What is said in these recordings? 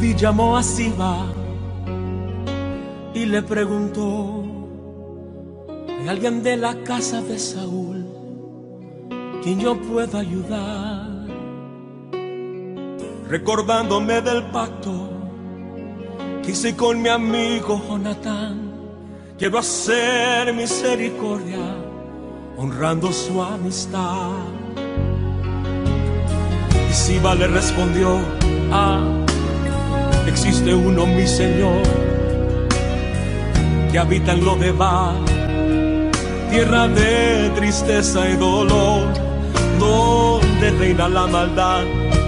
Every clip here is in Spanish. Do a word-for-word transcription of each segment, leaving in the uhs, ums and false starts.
David llamó a Siba y le preguntó: ¿hay alguien de la casa de Saúl quien yo pueda ayudar? Recordándome del pacto que hice con mi amigo Jonatán, quiero hacer misericordia honrando su amistad. Y Siba le respondió: ah, existe uno, mi Señor, que habita en Lodebar, tierra de tristeza y dolor, donde reina la maldad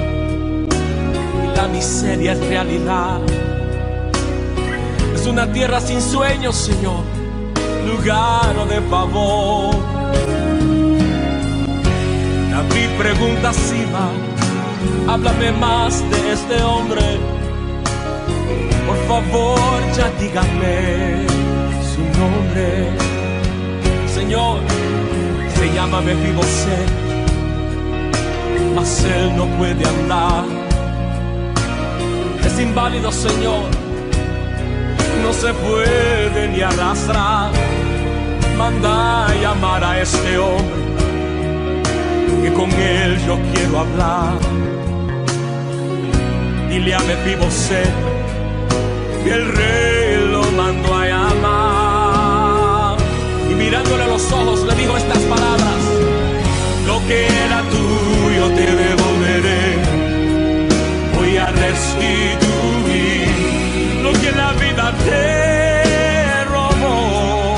y la miseria es realidad. Es una tierra sin sueños, Señor, lugar de favor. David pregunta a Siba: háblame más de este hombre, por favor, ya dígame su nombre. Señor, se llama Mefiboset, mas él no puede hablar. Es inválido, Señor, no se puede ni arrastrar. Manda a llamar a este hombre, que con él yo quiero hablar. Dile a Mefiboset que el rey lo mandó a llamar. Y mirándole a los ojos le dijo estas palabras: lo que era tuyo te devolveré, voy a restituir lo que la vida te robó.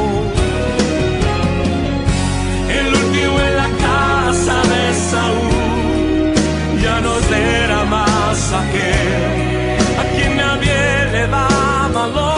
El último en la casa de Saúl ya no será más aquel a quien nadie le da valor.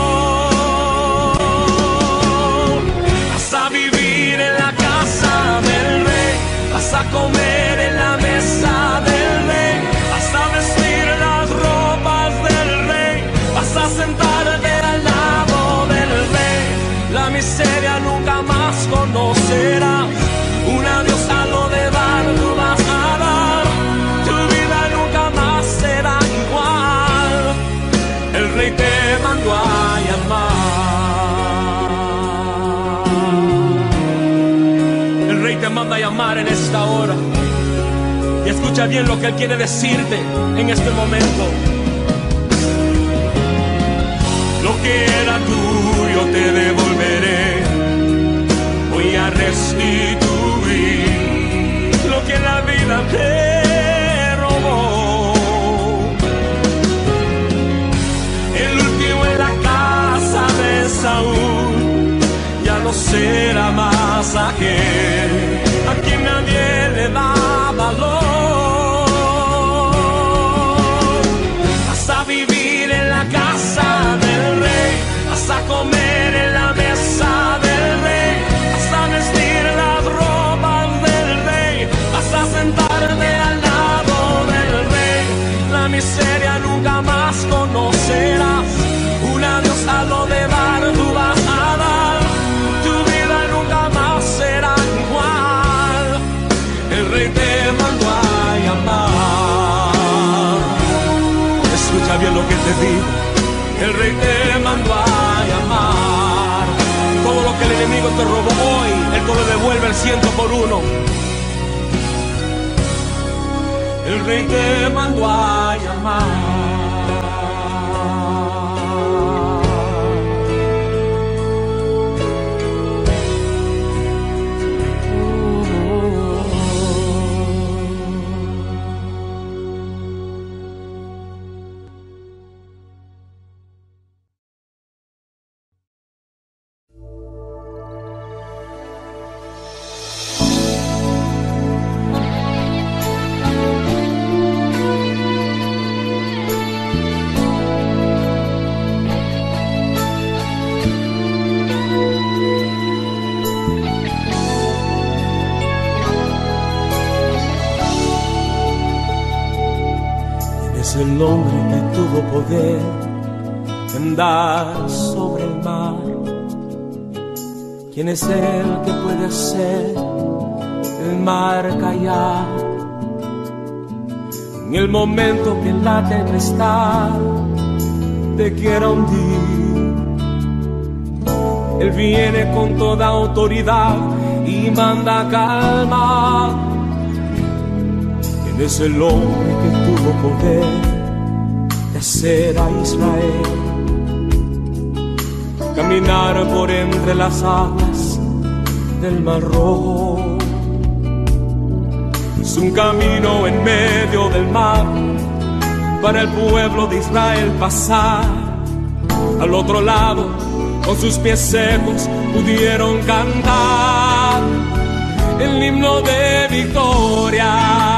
Vas a vivir en la casa del rey, vas a comer en la mesa del rey, vas a vestir las ropas del rey, vas a sentarte al lado del rey. La miseria nunca más conocerás, un adiós a lo de dar tú vas a dar. Tu vida nunca más será igual, el rey te mandó a llamar. El rey te manda a llamar en esta hora. Y escucha bien lo que él quiere decirte en este momento. Lo que era tuyo te devolveré, voy a restituir lo que la vida te robó. El último en la casa de Saúl ya no será más aquel a quien nadie le da valor. Vas a vivir en la casa del rey, vas a comer en la mesa del rey, vas a vestir las ropas del rey, vas a sentarte al lado del rey. La miseria nunca más conocerás, un adiós a lo de dar tú vas a dar. Tu vida nunca más será igual, el rey te mandó a llamar. Escucha bien lo que te digo, el rey te mandó a llamar. Todo lo que el enemigo te robó hoy, él te lo devuelve el ciento por uno. El rey te mandó a llamar. El hombre que tuvo poder de andar sobre el mar. ¿Quién es el que puede hacer el mar callar? en el momento que la tempestad te quiera hundir. Él viene con toda autoridad y manda calma. Él es el hombre que tuvo poder de hacer a Israel caminar por entre las aguas del Mar Rojo. Es un camino en medio del mar para el pueblo de Israel pasar. Al otro lado, con sus pies secos, pudieron cantar el himno de victoria.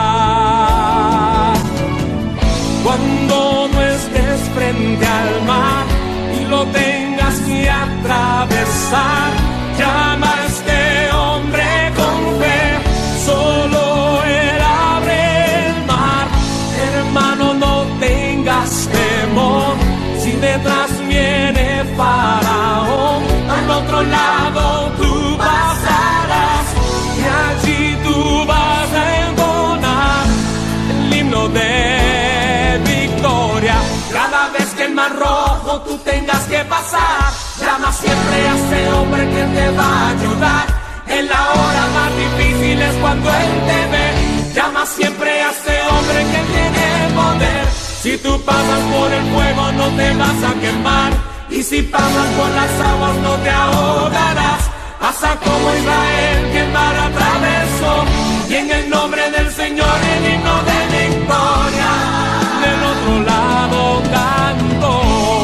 Cuando no estés frente al mar y lo tengas que atravesar, llama a este hombre con fe, solo él abre el mar. Hermano, no tengas temor, si detrás viene Faraón, al otro lado tú pasarás y allí tú vas a entonar el himno de victoria. Cada vez que el Mar Rojo tú tengas que pasar, llama siempre a ese hombre que te va a ayudar. En la hora más difícil es cuando Él te ve. Llama siempre a ese hombre que tiene poder. Si tú pasas por el fuego no te vas a quemar, y si pasas por las aguas no te ahogarás. Pasa como Israel que el mar atravesó, y en el nombre del Señor el himno de victoria del otro lado cantó.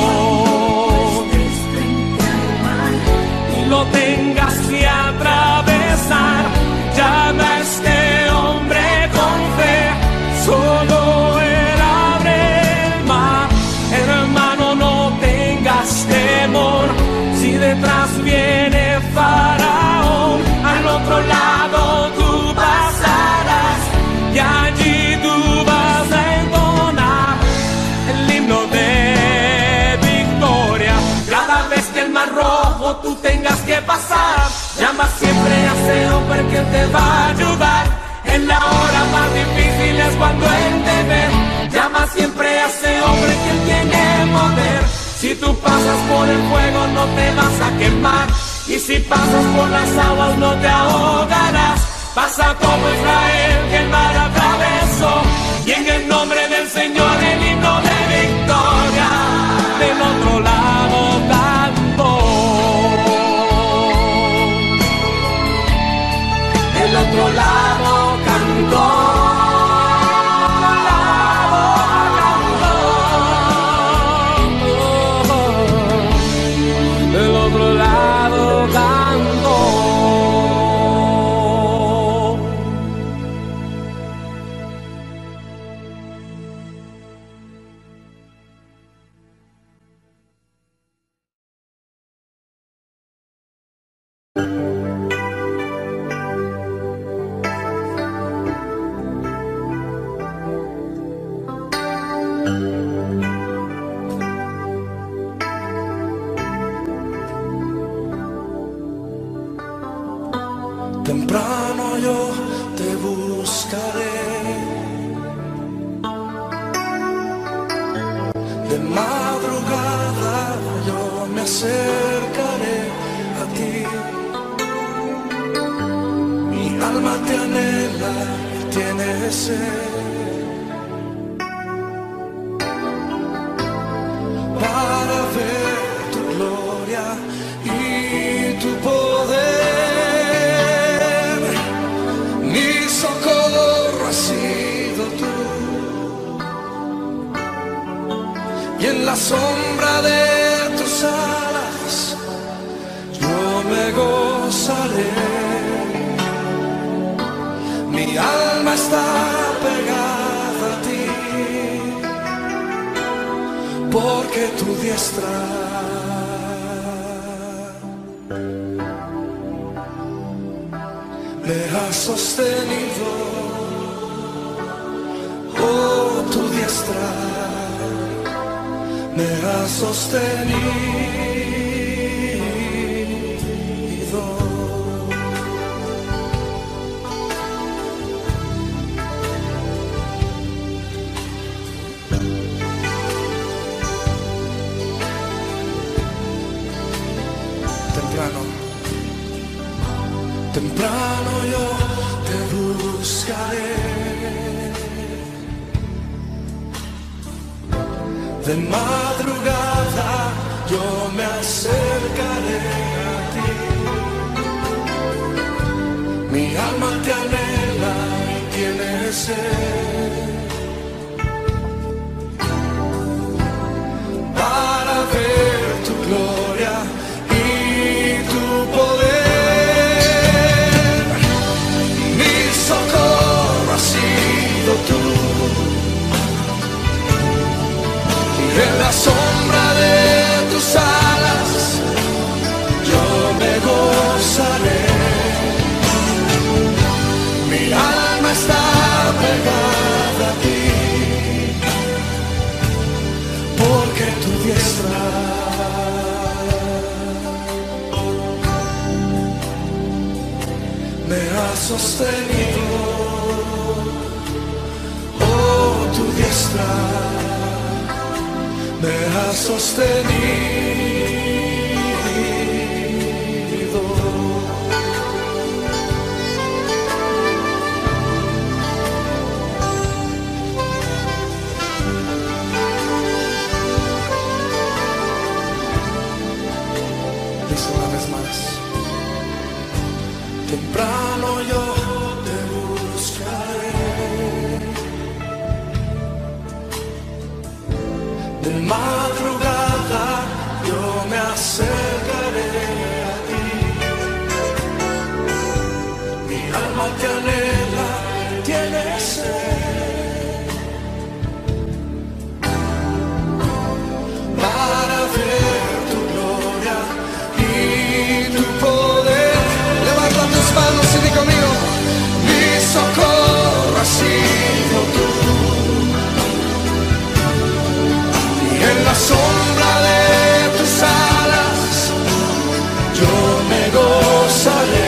Y lo tengas que atravesar, llama a este hombre con fe, solo él abre el mar. Hermano, no tengas temor, si detrás viene Faraón, al otro lado tú pasarás y allí tú vas a entonar el himno de victoria. Cada vez que el Mar Rojo tú tengas que pasar, llama siempre a ese hombre que te va a ayudar. En la hora más difícil es cuando Él te ve. Llama siempre a ese hombre que tiene poder. Si tú pasas por el fuego no te vas a quemar, y si pasas por las aguas no te ahogarás. Pasa como Israel que el mar atravesó, y en el nombre del Señor el himno de victoria del otro lado cantó. Del otro lado cantó. Temprano yo te buscaré, de madrugada yo me acercaré a ti. Mi alma te anhela y tiene sed, para ver tu gloria y tu poder. Mi socorro has sido tú, y en la sombra de tus alas yo me gozaré. Mi alma está pegada a ti, porque tu diestra me has sostenido. Oh, tu diestra me has sostenido. temprano yo te buscaré. De madrugada yo me acercaré a ti. Mi alma te anhela y tiene sed para ver tu gloria y tu poder. Mi socorro has sido tú. En la sombra de tus alas yo me gozaré. Mi alma está pegada a ti, porque tu diestra me ha sostenido. Oh, tu diestra me ha sostenido. Dice una vez más: temprano yo te buscaré. De madrugada yo me acercaré a ti. Mi alma te anhela, tiene sed para ver tu gloria y tu poder. Levanta tus manos y di conmigo: mi socorro ha sido tú. En la sombra de tus alas yo me gozaré.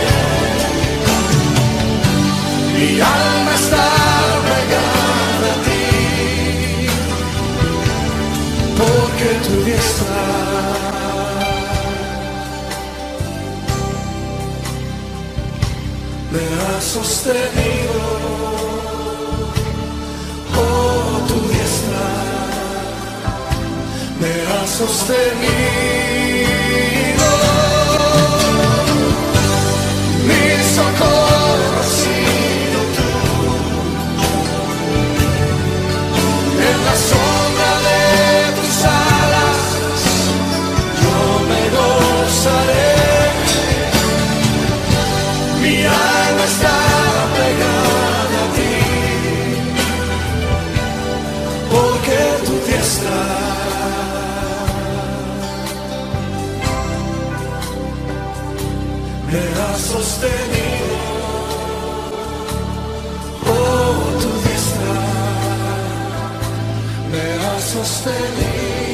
Mi alma está pegada a ti, porque tu diestra me ha sostenido. Oh, tu diestra me ha sostenido. Mi socorro ha sido tú. En la sombra de tus alas yo me gozaré. Mi alma está pegada a ti, porque tu diestra me ha sostenido. Oh, tu diestra me ha sostenido.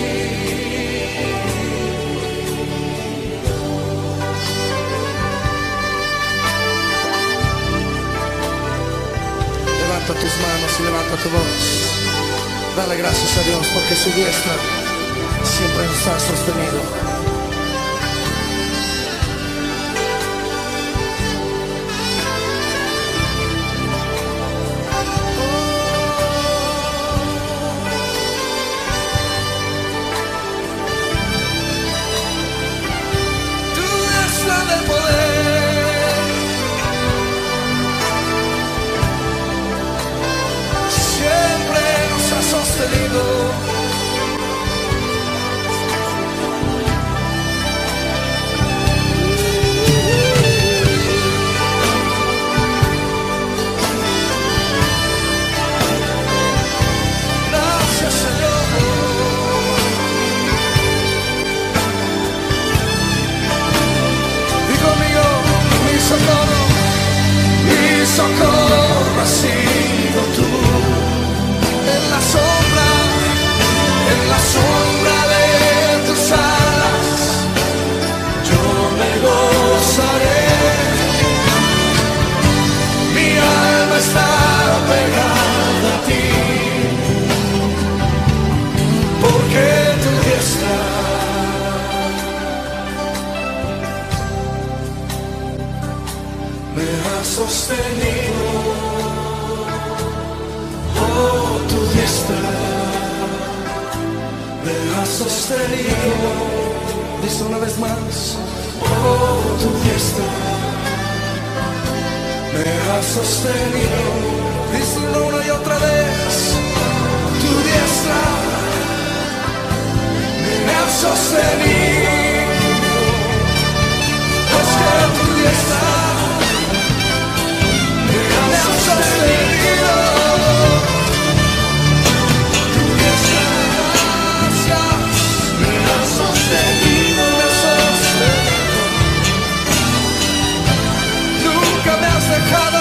Levanta tus manos y levanta tu voz. Dale gracias a Dios porque su diestra siempre nos ha sostenido. sostenido. Oh, tu diestra me ha sostenido. Dice una vez más. Oh, tu diestra me ha sostenido. Díselo una y otra vez. Tu diestra me ha sostenido. Es que tu diestra me ha sostenido. Tu diestra me ha sostenido, me ha sostenido. Nunca me has dejado.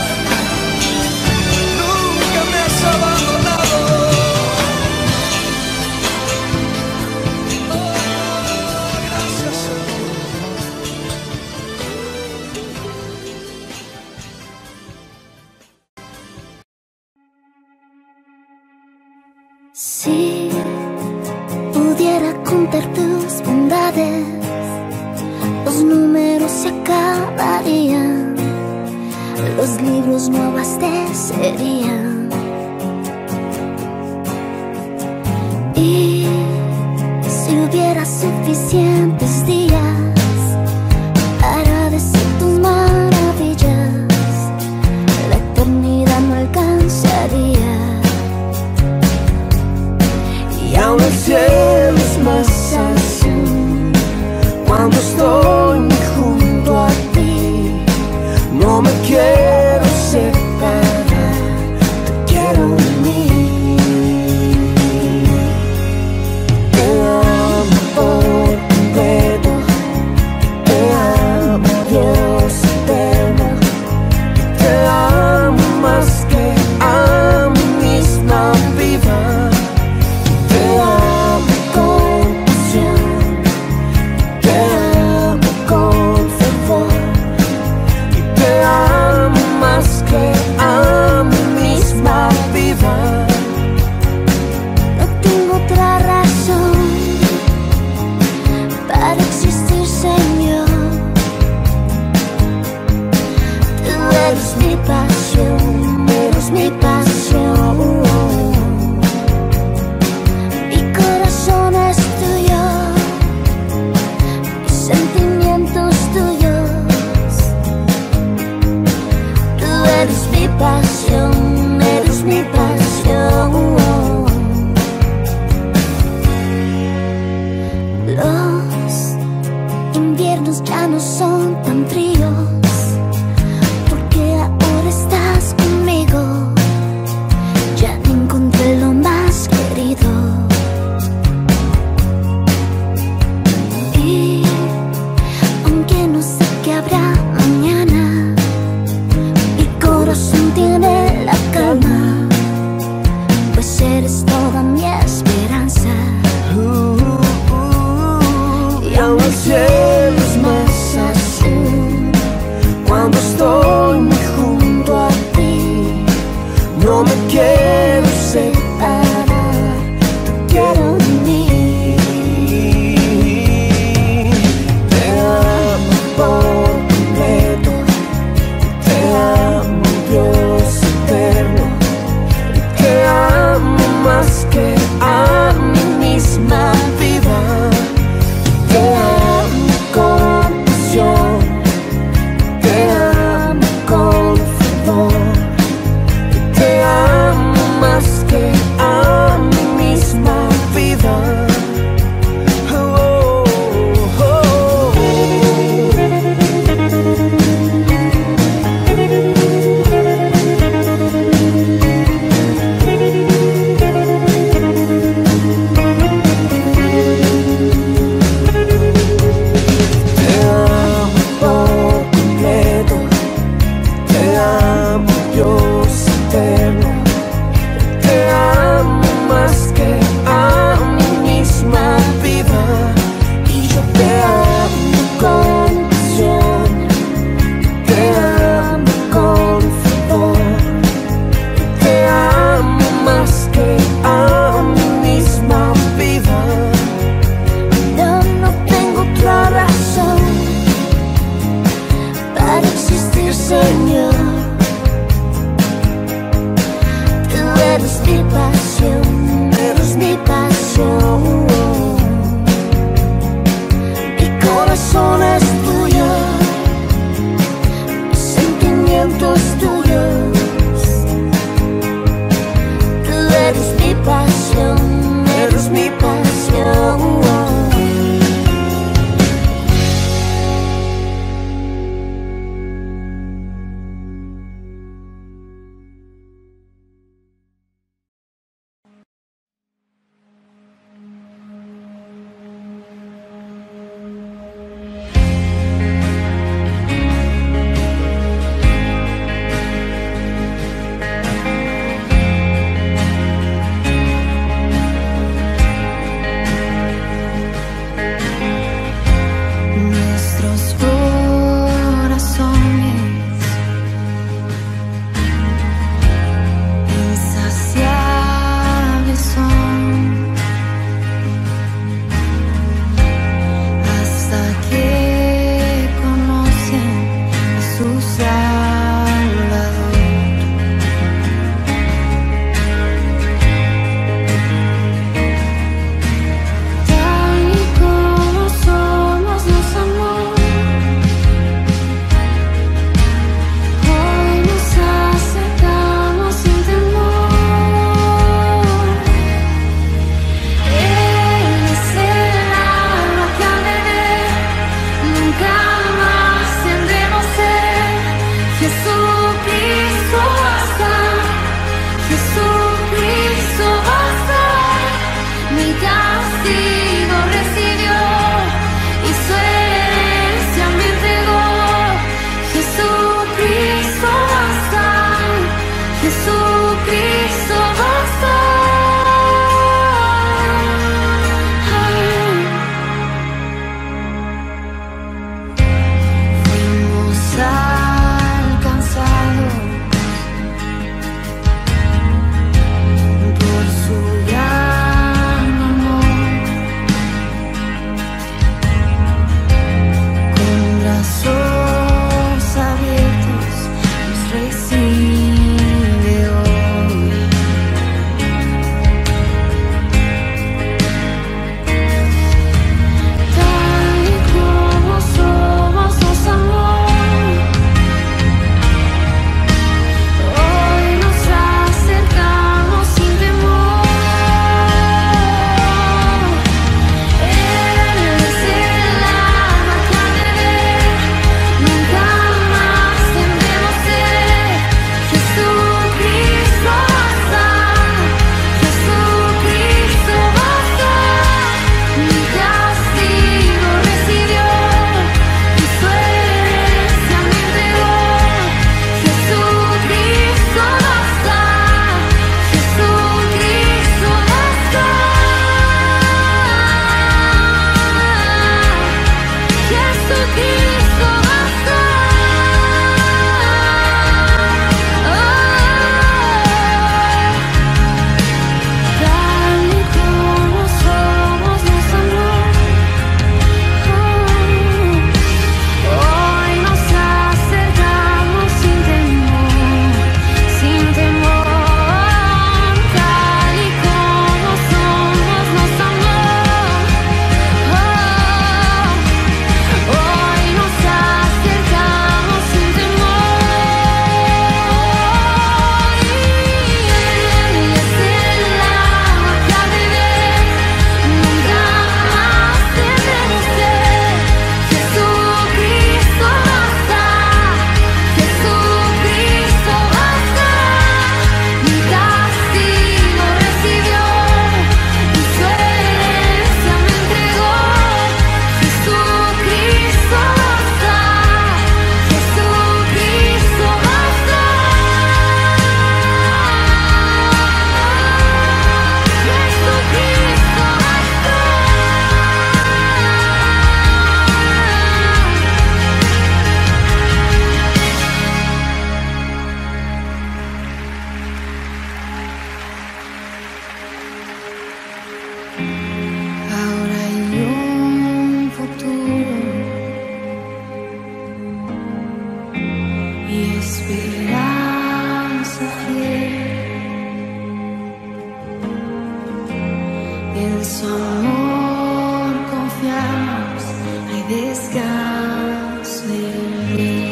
Si pudiera contar tus bondades, los números se acabarían, los libros no abastecerían. Y si hubiera suficientes días para decir tus maravillas, la eternidad no alcanzaría. Y aún el cielo es más azul cuando estoy junto a ti. No me quiero separar, te quiero unir. Te amo por completo, te amo Dios eterno. Te amo más que a mí misma viva. Ya no son tan fríos, porque ahora estás conmigo. Ya encontré lo más querido. Y aunque no sé qué habrá mañana, mi corazón tiene la calma, pues eres toda mi esperanza. Y aún el cielo es más azul cuando estoy junto a ti. No me quiero separar, te quiero unir. Te amo por completo, te amo Dios eterno. Te amo más que a mí misma viva. Te amo Ahora hay un futuro y esperanza fiel. En su amor confiamos, hay descanso en él.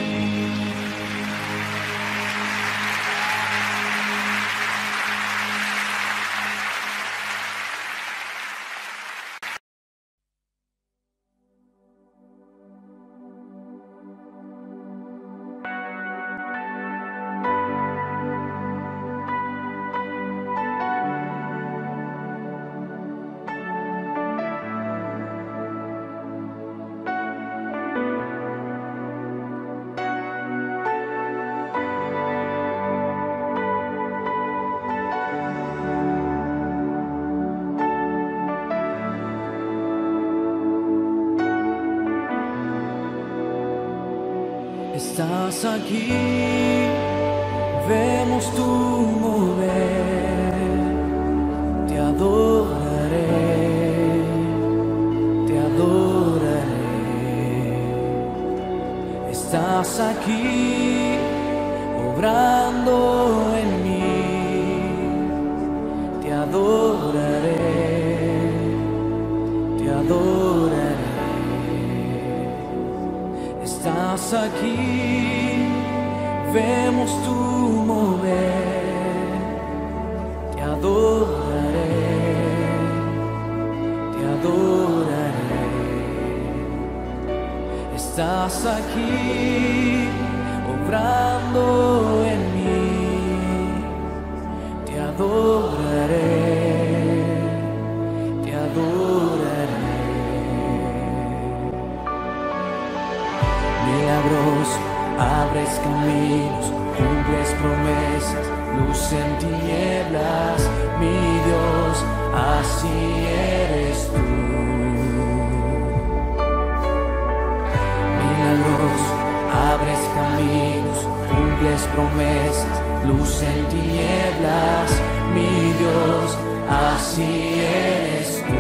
Estás aquí, vemos tu mover, te adoraré, te adoraré. Estás aquí, obrando en mí, te adoraré, te adoraré. Estás aquí, vemos tu mover, te adoraré, te adoraré. Estás aquí, obrando en mí, te adoraré, te adoraré. Milagroso, abres caminos, cumples promesas, luz en tinieblas, mi Dios, así eres tú. Milagroso, abres caminos, cumples promesas, luz en tinieblas, mi Dios, así eres tú.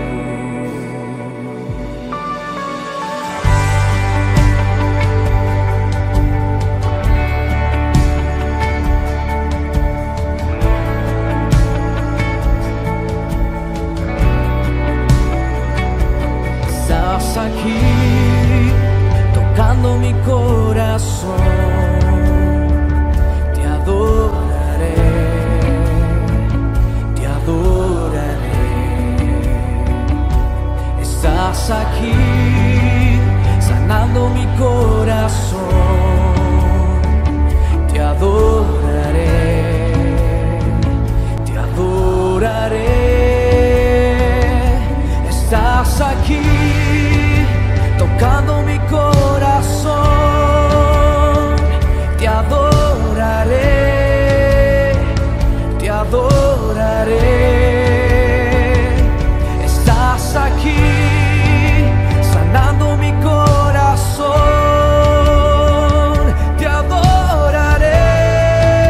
Aquí, tocando mi corazón, te adoraré, te adoraré. Estás aquí, sanando mi corazón, te adoraré, te adoraré. Estás aquí, tocando mi corazón, te adoraré, te adoraré. Estás aquí, sanando mi corazón, te adoraré,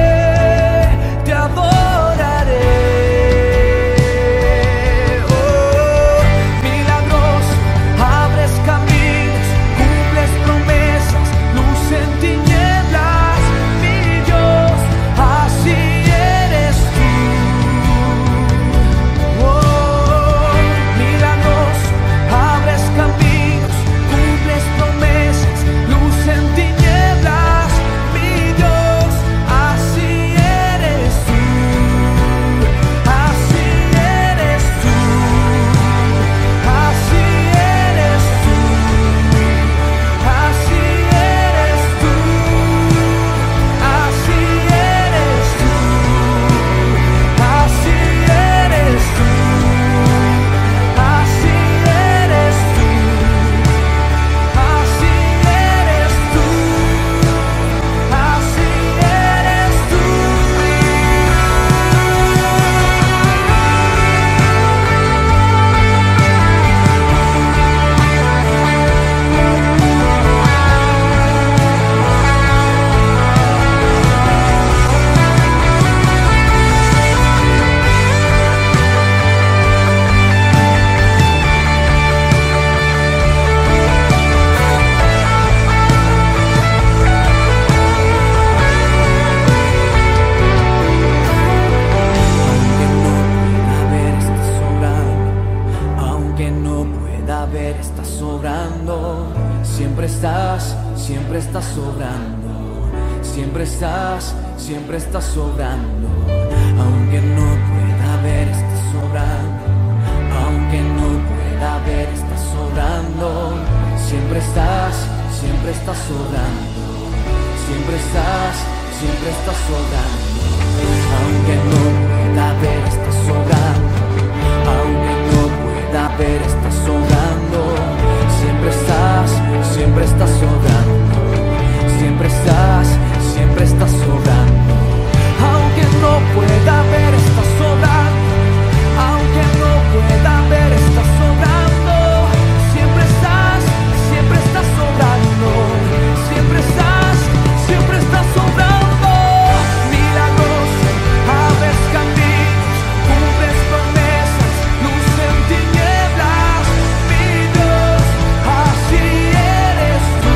ver, estás sobrando. Siempre estás, siempre estás sobrando. Siempre estás, siempre estás sobrando. Aunque no pueda ver, estás sobrando. Aunque no pueda ver, estás sobrando. Siempre estás, siempre estás sobrando. Siempre estás, siempre estás sobrando. Aunque no pueda ver, estás sobrando. Aunque no pueda ver, estás sobrando. Siempre estás, siempre estás sobrando. Siempre estás, siempre estás sobrando. Aunque no pueda ver, estás sobrando. Aunque no pueda ver, estás sobrando. Siempre estás, siempre estás sobrando. Siempre estás, siempre estás sobrando. Milagroso, abres caminos, cumples promesas, luz en tinieblas. Mi Dios, así eres tú.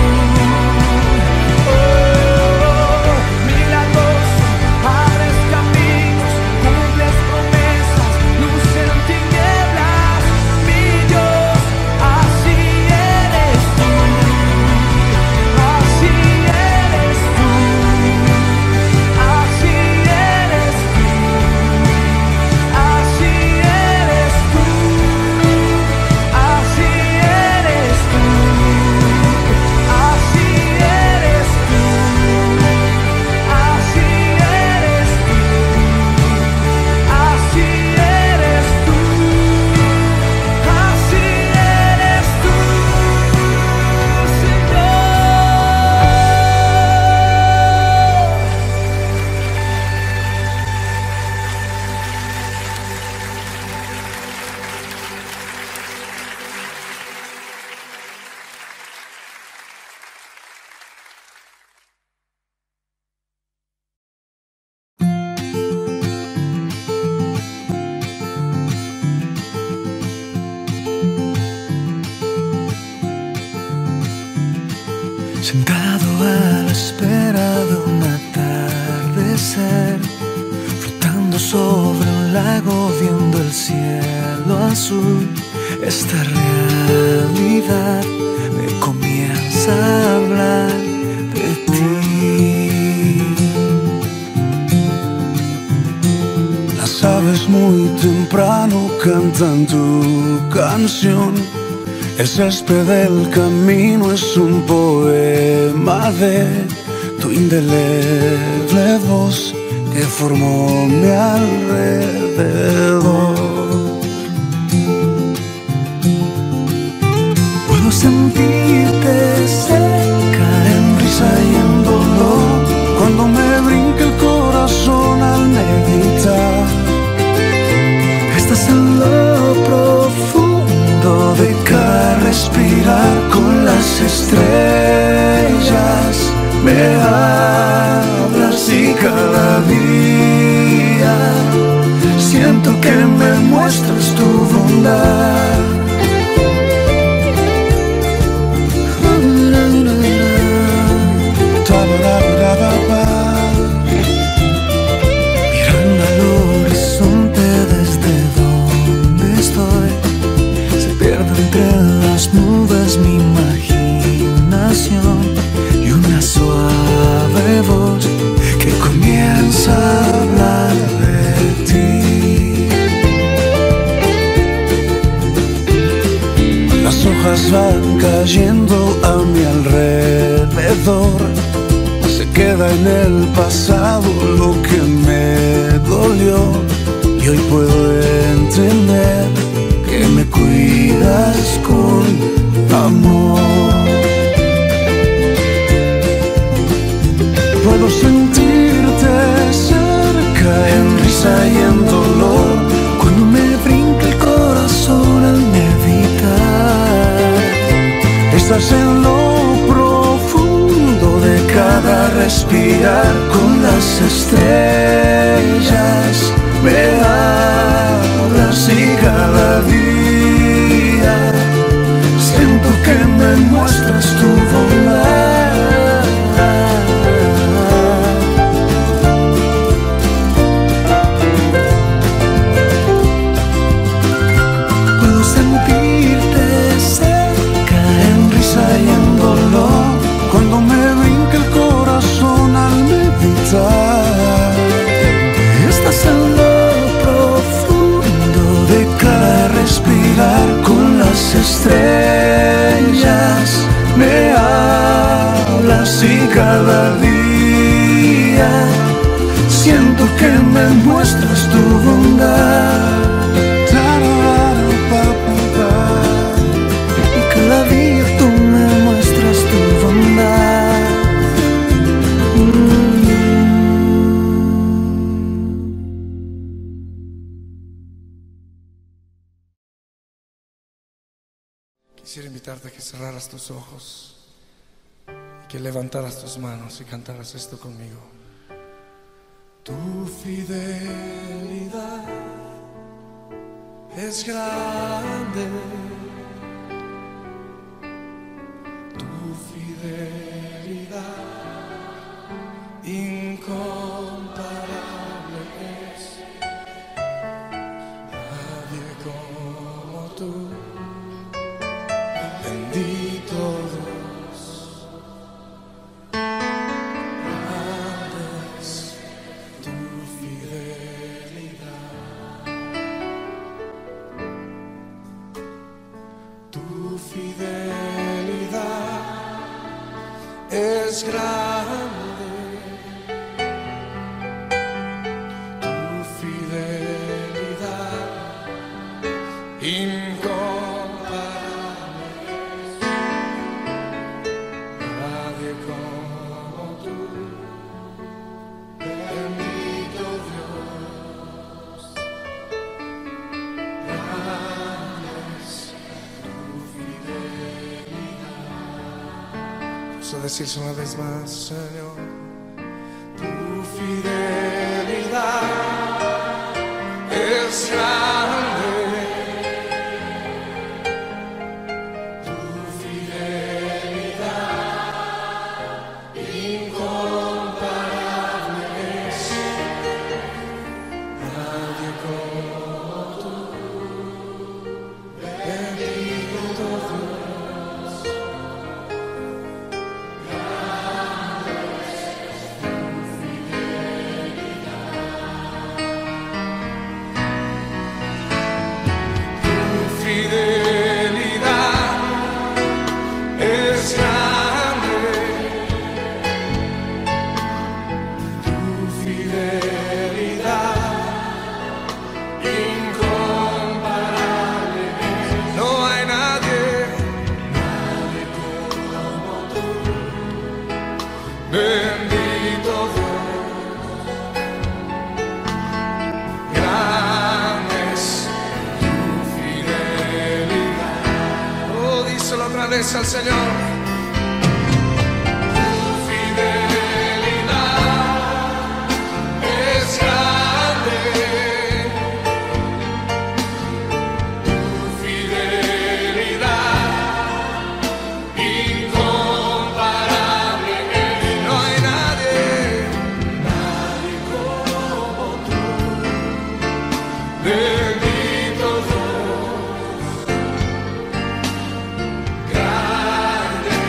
Oh, milagroso, abres caminos, cumples promesas, luz en tinieblas. Mi Dios, así eres tú. Así eres tú. Así eres tú. Así eres tú. Así eres tú. Así eres tú. Así eres tú. Así eres tú. Así eres tú, Señor. Sentado a la espera de un atardecer, flotando sobre un lago viendo el cielo azul, esta realidad me comienza a hablar de ti. Las aves muy temprano cantan tu canción. El césped del camino es un poema de tu indeleble voz que formó mi alrededor. Puedo sentirte cerca en risa y en dolor, cuando me brinca el corazón al meditar. Estás en lo profundo de cada respirar, con las estrellas me hablas y cada día siento que me muestras tu bondad. Mirando al horizonte desde donde estoy, se pierde entre las nubes mi imaginación y una suave voz que comienza a hablar de ti. Las hojas van cayendo a mi alrededor, se queda en el pasado lo que me dolió, y hoy puedo entender que me cuidas con amor. Puedo sentirte cerca en risa y en dolor, cuando me brinca el corazón al meditar. Estás en lo profundo de cada respirar, con las estrellas me hablas y cada día siento que me muestras tu bondad. Puedo sentirte cada día siento que me muestras tu bondad. Y cada día tú me muestras tu bondad. Mm. Quisiera invitarte a que cerraras tus ojos, que levantaras tus manos y cantaras esto conmigo. Tu fidelidad es grande, tu fidelidad incomparable es. Nadie como tú, bendito Dios. Es grande, tu fidelidad incomparable es. Nadie como tú, bendito Dios. Grande es tu fidelidad. Vamos a decirse una vez más, Señor. Tu fidelidad es grande, tu fidelidad incomparable es. Nadie como tú, bendito Dios. Bendito Dios, grande es tu fidelidad. Oh, díselo otra vez al Señor. Tu fidelidad es grande, tu fidelidad incomparable. No hay nadie, nadie como tú, bendito Dios. Grande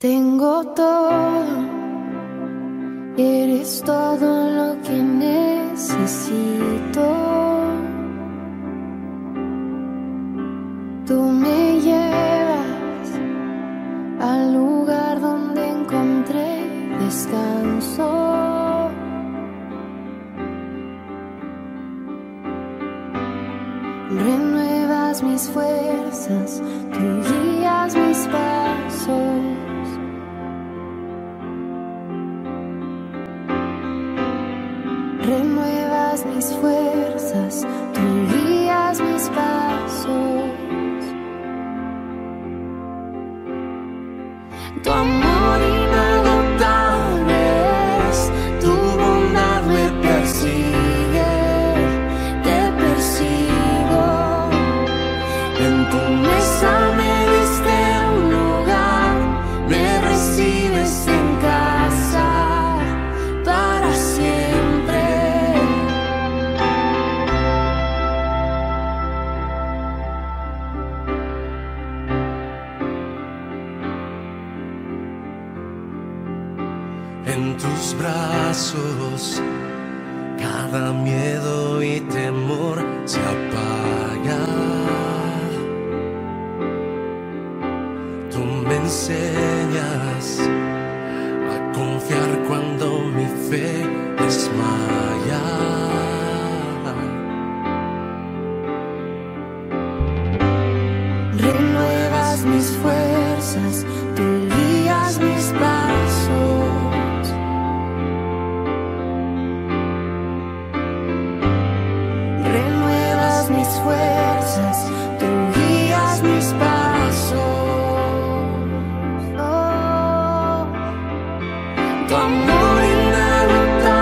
Tengo todo, eres todo lo que necesito. Tú me llevas al lugar donde encontré descanso. Renuevas mis fuerzas, tú guías mis pasos. Renuevas mis fuerzas, tú guías mis pasos. Tu amor inagotable es, tu bondad me persigue, te persigo. En tu mesa me diste un lugar, me recibes en casa para siempre. En tus brazos cada miedo y temor se apaga. Tú me enseñas a confiar cuando mi fe desmaya. Renuevas mis fuerzas, tú guías mis pasos. Renuevas mis fuerzas, tú guías mis pasos. Oh, tu amor inagotable.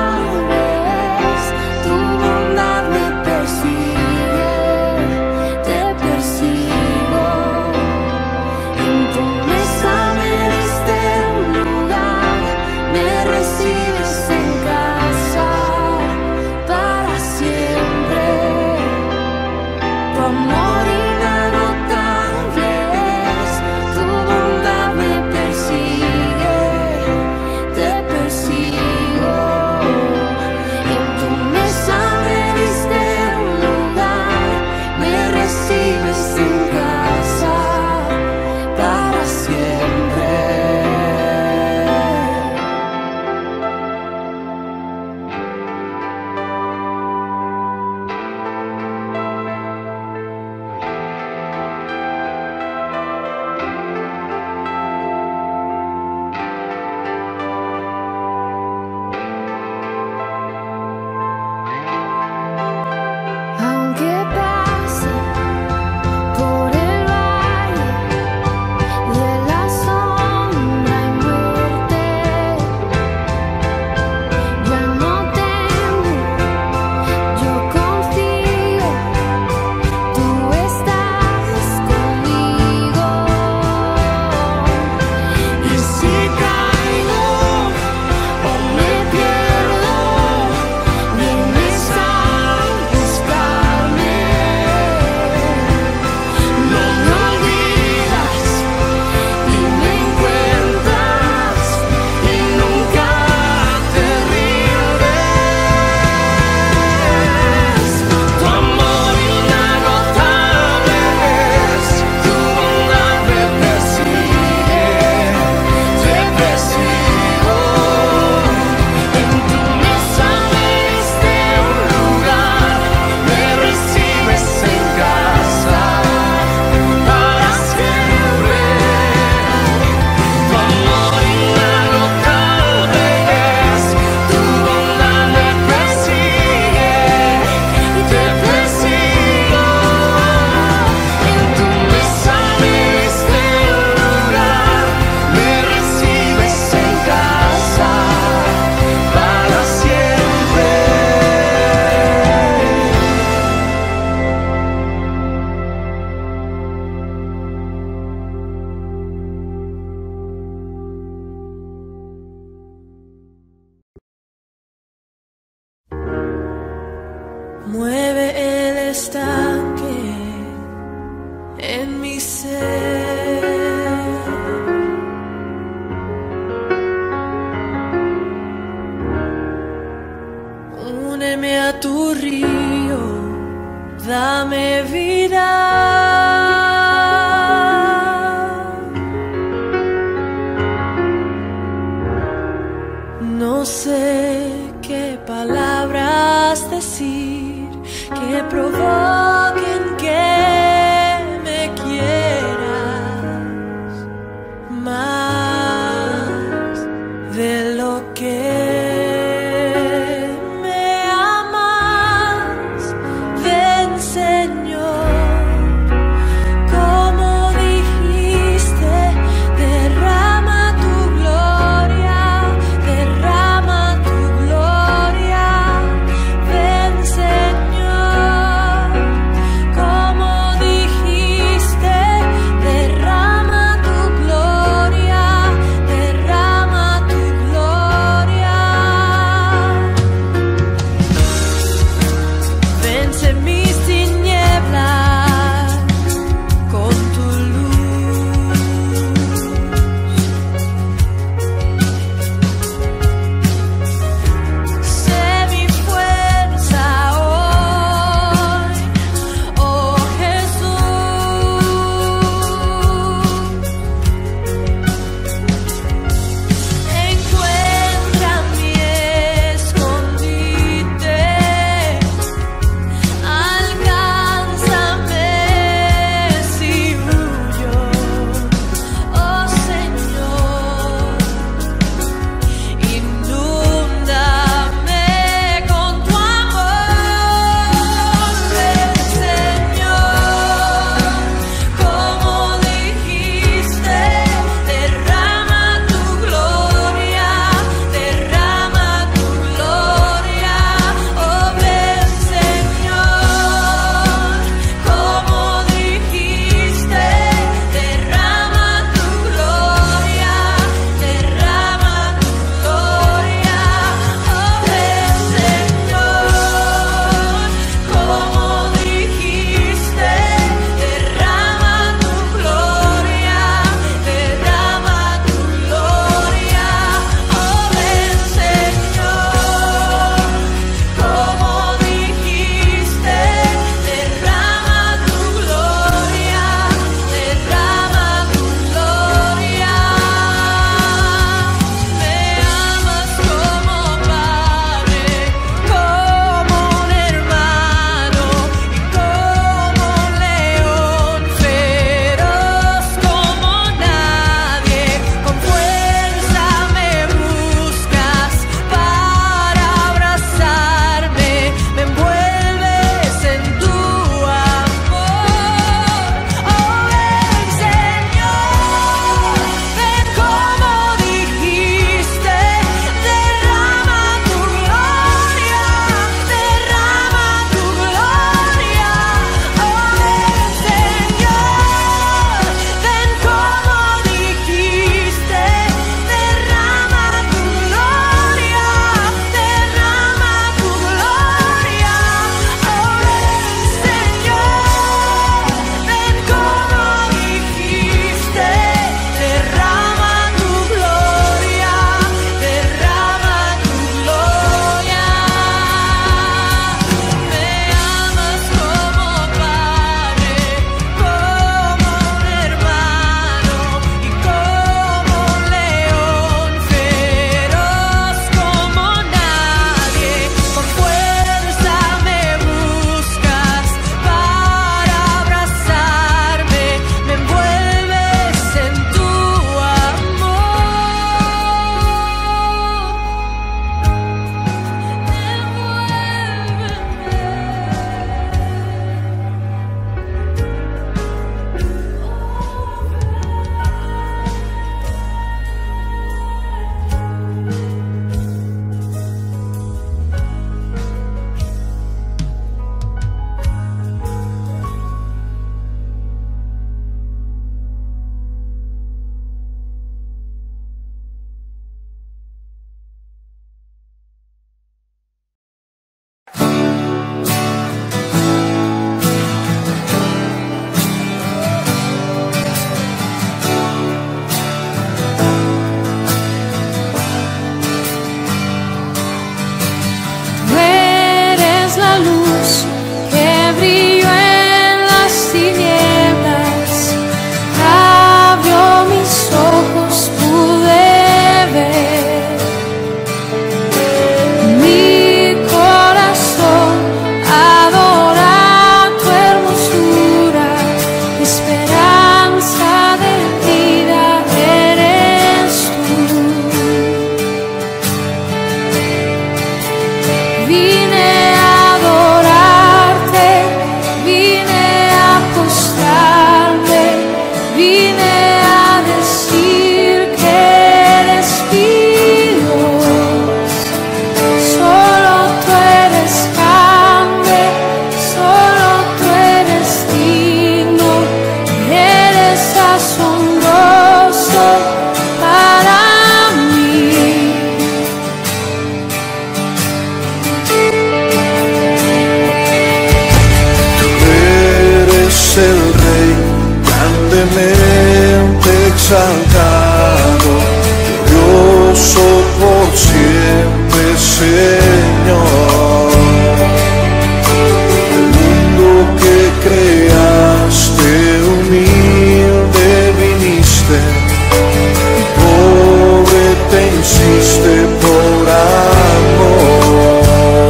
dame vida. No sé qué palabras decir que provoquen que me quieras más de lo que Señor. hiciste por amor.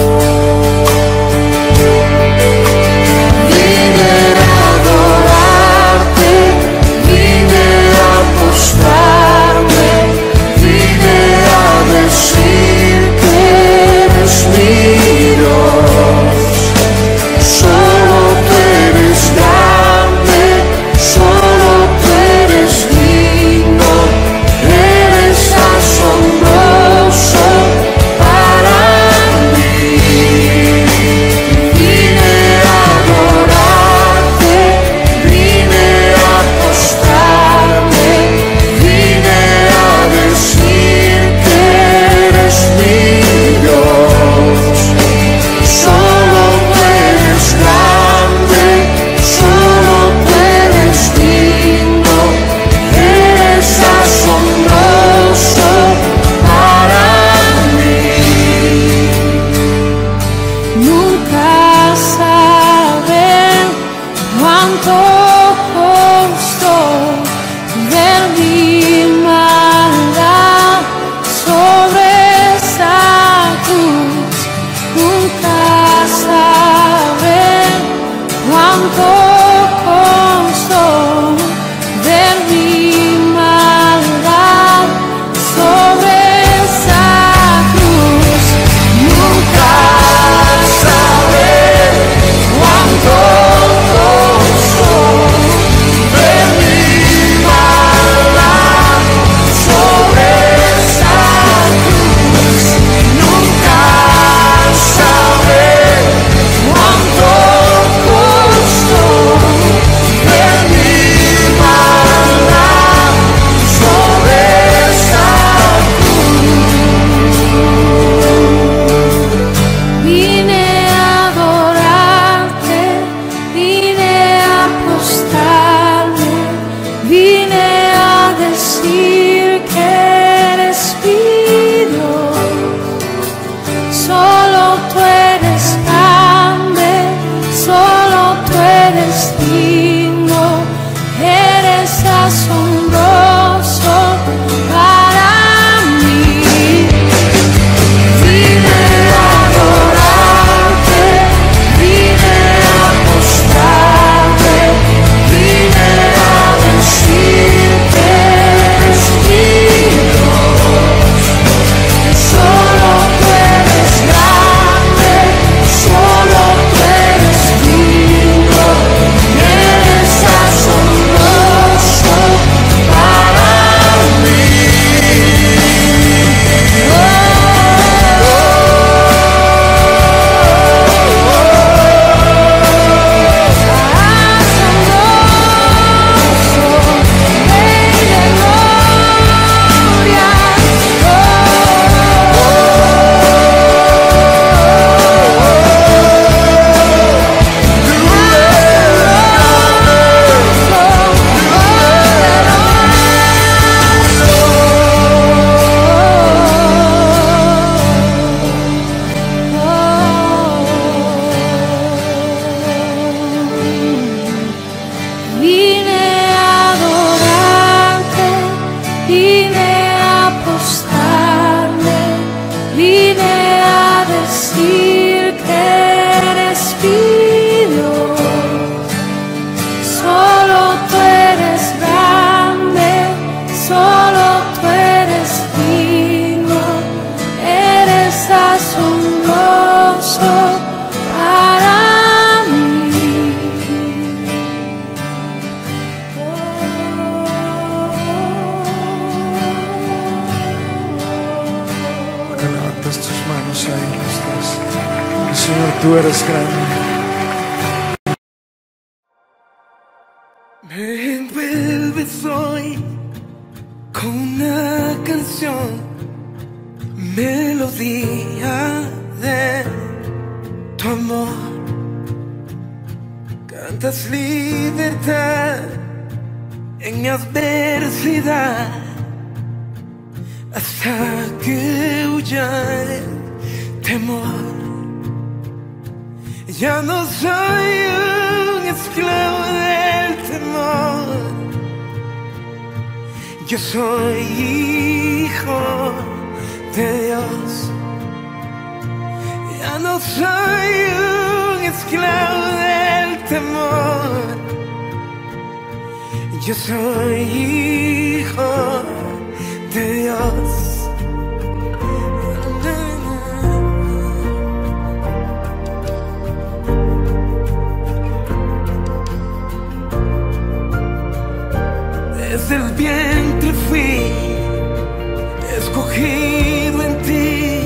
Vine a adorarte, vine a postrarme, vine a decir que eres mi Dios. Solo tú eres grande, solo tú eres digno, eres asombroso para mí. Vine a adorarte, vine a postrarme, vine a decir que eres mi Dios. Solo tú eres grande, solo tú eres digno, eres asombroso para mí. Nunca saben cuánto costó ver mi maldad sobre esa cruz. Nunca saben cuánto costó ver mi maldad sobre esa cruz. Nunca saben cuánto costó ver mi maldad sobre esa cruz. Nunca saben cuánto costó ver mi maldad sobre esa cruz. Vine a adorarte, vine a postrarme, vine a decir que eres mi Dios. Solo tú eres grande, solo tú eres digno, eres asombroso para mí. Vine a adorarte, vine a postrarme, vine a decir que eres mi Dios. Solo tú eres grande, solo tú eres digno, eres asombroso para mí. Vine a adorarte, vine a postrarme, vine a decir que eres mi Dios. Solo tú eres grande, solo tú eres digno, eres asombroso para mí. Que levantas tus manos ahí, los dos. Señor, tú eres grande. Me envuelves hoy con una canción, melodía de tu amor. Cantas libertad en mi adversidad, hasta que huya el temor. Ya no soy un esclavo del temor, yo soy hijo de Dios. Ya no soy un esclavo del temor, yo soy hijo de Dios. Desde el vientre fui escogido en ti,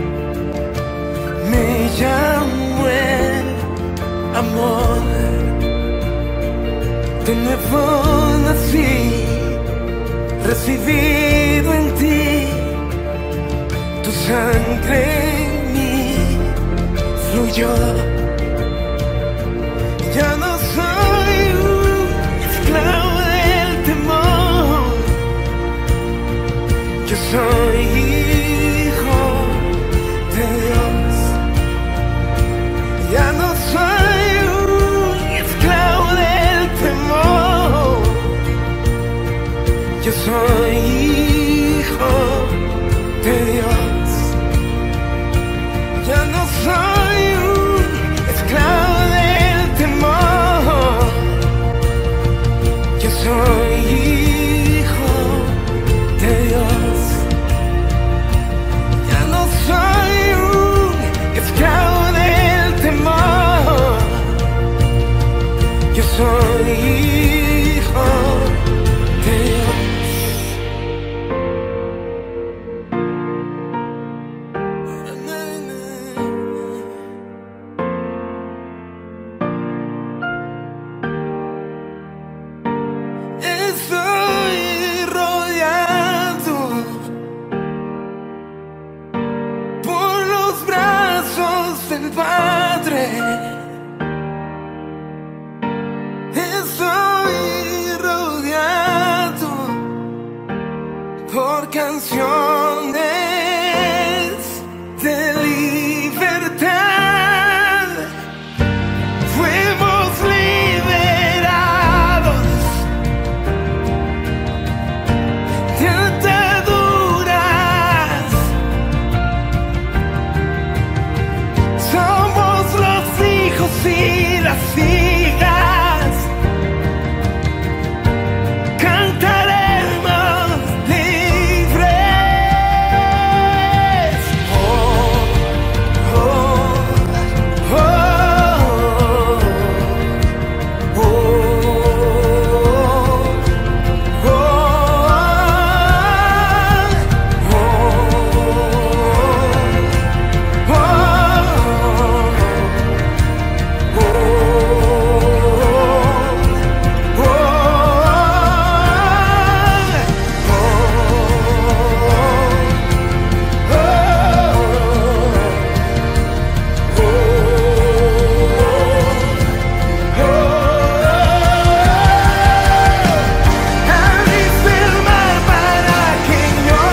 me llamo el amor. De nuevo nací, recibido en ti, tu sangre en mí fluyó. Ya no soy un esclavo del temor, yo soy hijo de Dios. Ya no soy un esclavo del temor, yo soy hijo de Dios. Ya no soy un esclavo del temor, yo soy hijo de Dios. Ya no soy un esclavo del temor, yo soy hijo de Dios. Estoy rodeado por los brazos del Padre. Estoy rodeado por canciones de libertad. Fuimos liberados de ataduras. Somos los hijos y las hijas. Cantaremos libres. Oh, oh, oh, oh, oh, abriste el mar para que yo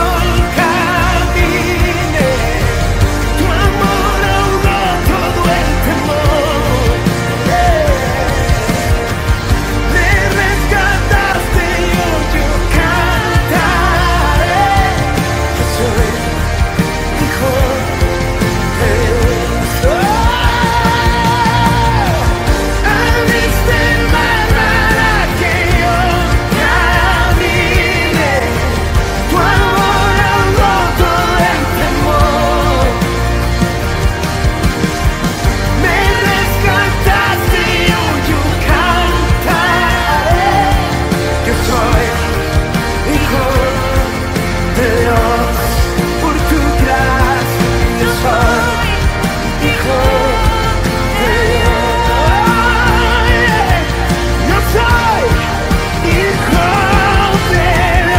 camine. Tu amor ahogó todo el temor. Me rescataste y hoy yo cantaré. Yo soy hijo de Dios. Abriste el mar para que yo camine. Tu amor ahogó todo el temor. Me rescataste y hoy yo cantaré. Yo soy hijo de Dios por tu gracia. Yo soy hijo de Dios. Yo soy hijo de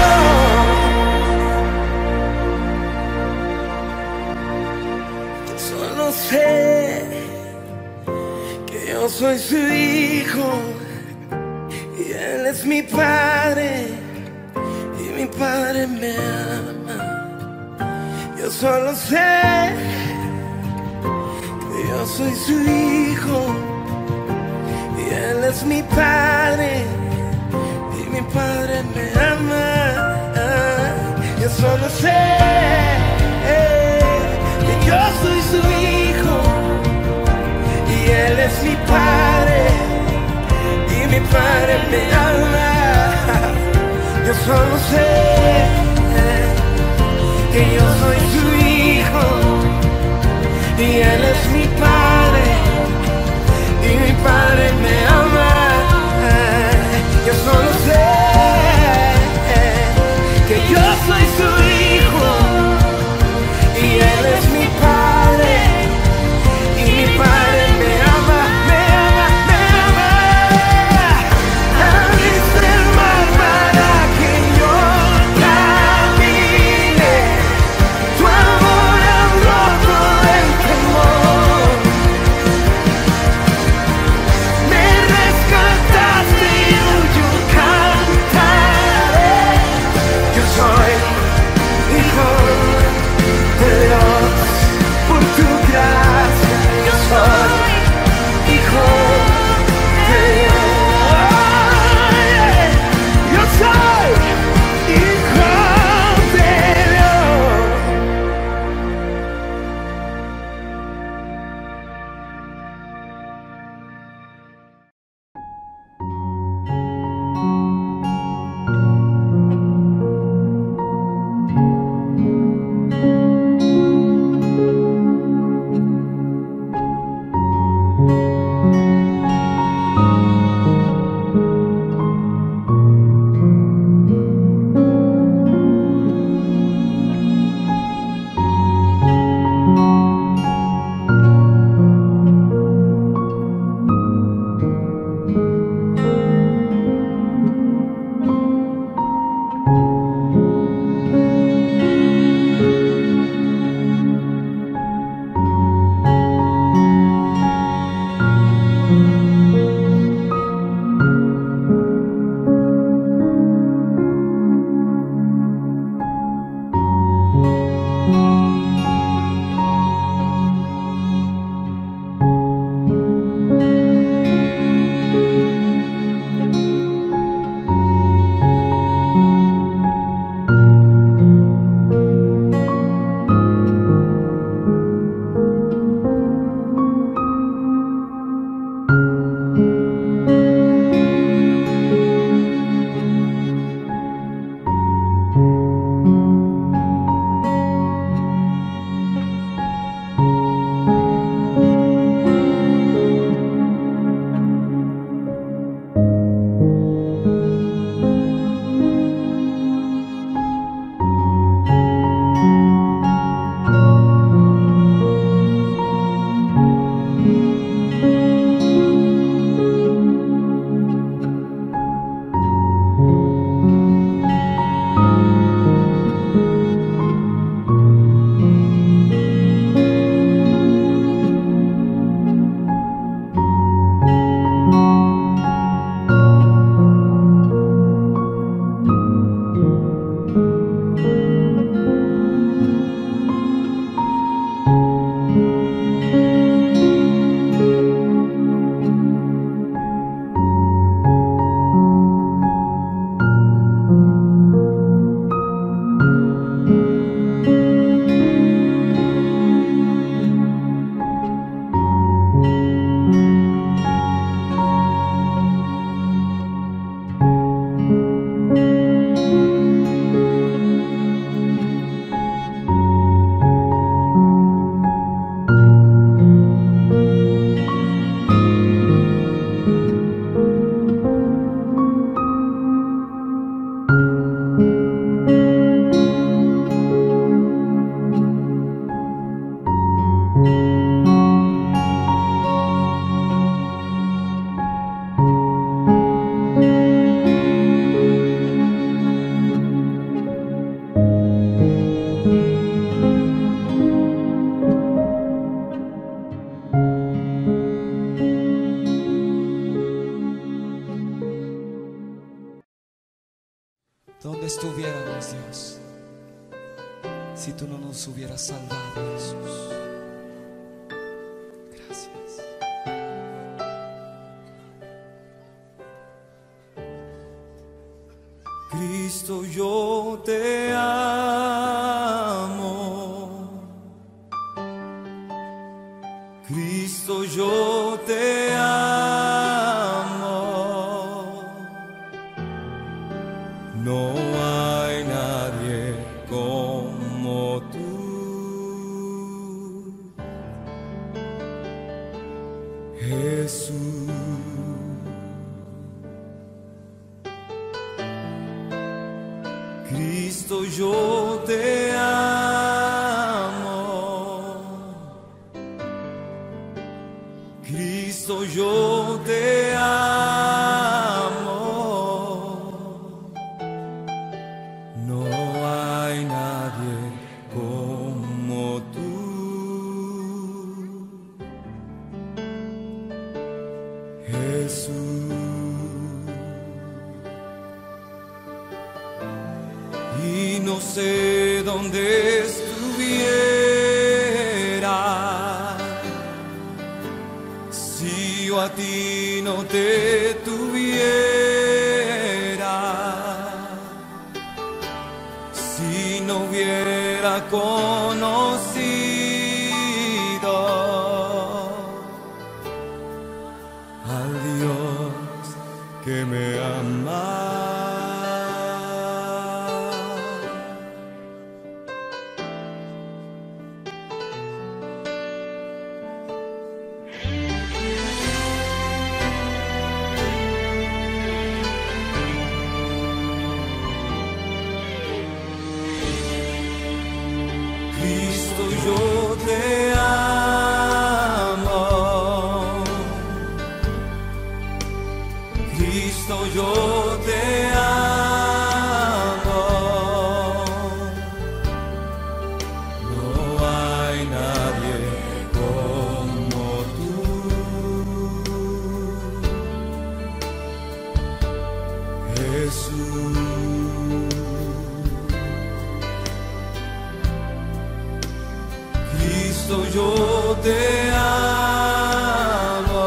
Dios. Yo solo sé que yo soy su hijo y él es mi padre y mi padre me ama. Yo solo sé que yo soy su hijo y él es mi padre y mi padre me ama. Yo solo sé Padre me ama. Yo solo sé que yo soy su hijo y Él es mi Padre y mi Padre me ama. Yo solo sé que yo soy su hijo y Él es mi Padre y mi Padre me ama, me ama, me ama. Abriste el mar para que yo camine. Tu amor abrió todo el temor. Me rescataste y hoy yo cantaré. Yo soy hijo de Dios por tu gracia. Yo soy hijo de Dios. Yo soy hijo de Dios. ¿Dónde estuviéramos, Dios, si tú no nos hubieras salvado, Jesús? Gracias. Cristo, yo te amo. Cristo, yo te amo. yo te amo. Cristo, yo te amo. No hay nadie como tú. Jesús. Y no sé dónde estuviera si yo a ti no te tuviera, si no hubiera conocido al Dios que me ama. Yo te amo, Cristo, yo te amo. No hay nadie como tú. Jesús. Cristo, yo te amo.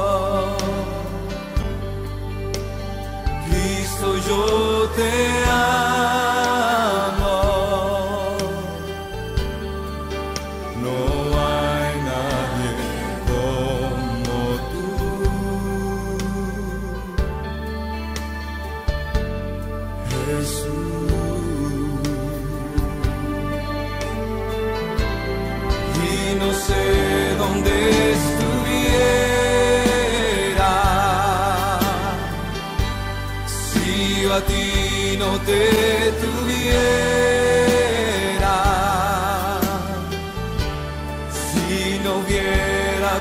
Cristo, yo te amo. No hay nadie como tú. Jesús. No sé dónde estuviera si yo a ti no te tuviera, si no hubiera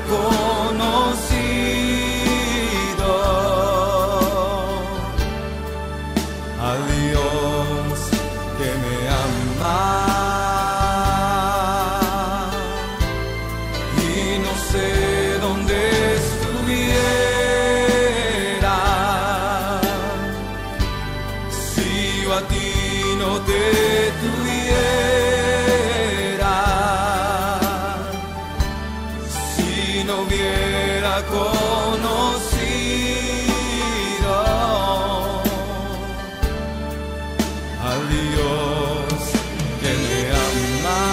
conocido a Dios que me ama. A ti no te tuviera, si no hubiera conocido al Dios que me ama.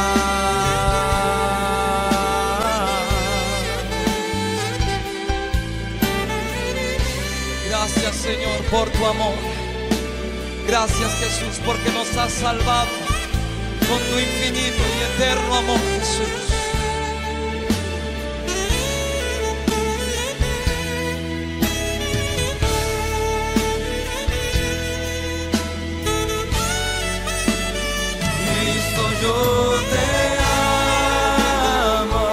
Gracias, Señor, por tu amor. Gracias, Jesús, porque nos has salvado con tu infinito y eterno amor, Jesús. Cristo, yo te amo.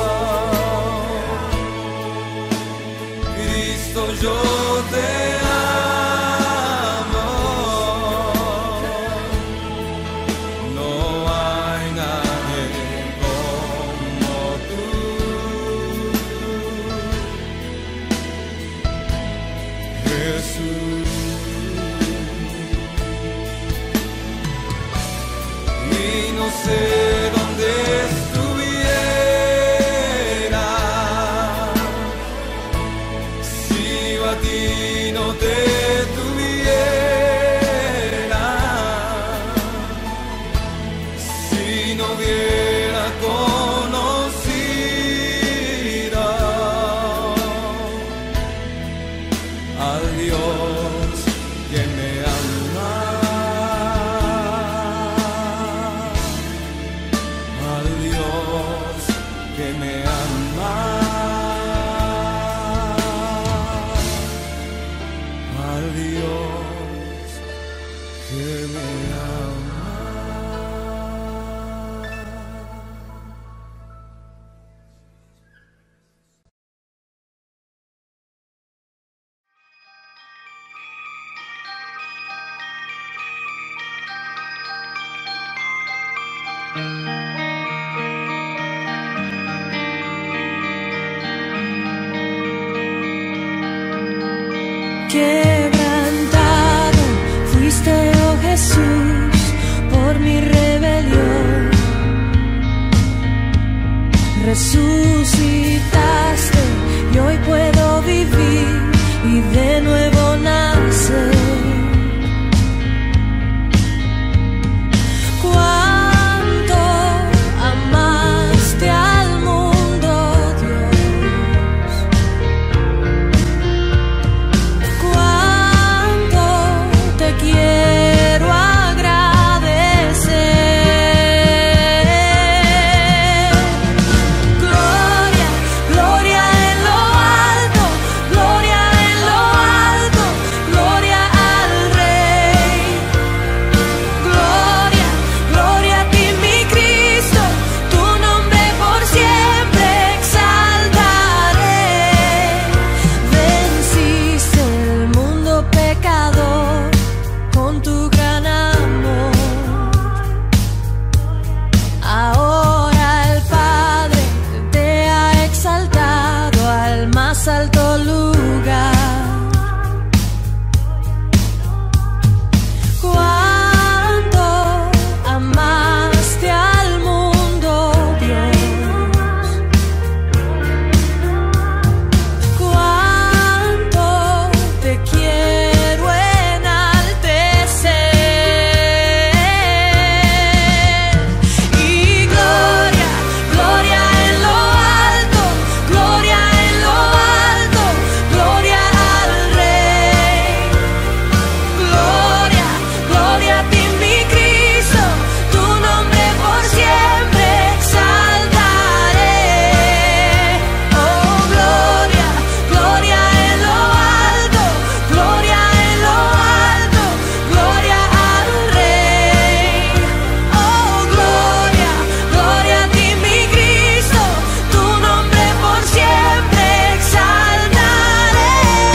Cristo, yo te amo. Y no sé dónde estuviera si yo a ti no te tuviera, si no hubiera conocido al Dios que me ama. Al Dios que me ama. Al Dios que me ama. Quebrantado fuiste, oh Jesús, por mi rebelión. Resucitaste y hoy puedo vivir y de nuevo nacer. Cuánto amaste al mundo, Dios. Cuánto te quiero agradecer. Gloria, gloria en lo alto, gloria en lo alto, gloria al Rey. Gloria, gloria a ti, mi Cristo, tu nombre por siempre exaltaré. Venciste el mundo pecador con tu gran amor. Ahora el Padre te ha exaltado al más alto lugar. Cuánto amaste al mundo, Dios. Cuánto te quiero enaltecer. Y gloria, gloria en lo alto, gloria en lo alto, gloria al Rey. Gloria, gloria a ti, mi Cristo, tu nombre por siempre exaltaré. Oh, gloria, gloria en lo alto, gloria en lo alto, gloria al Rey. Oh, gloria, gloria a ti, mi Cristo, tu nombre por siempre exaltaré.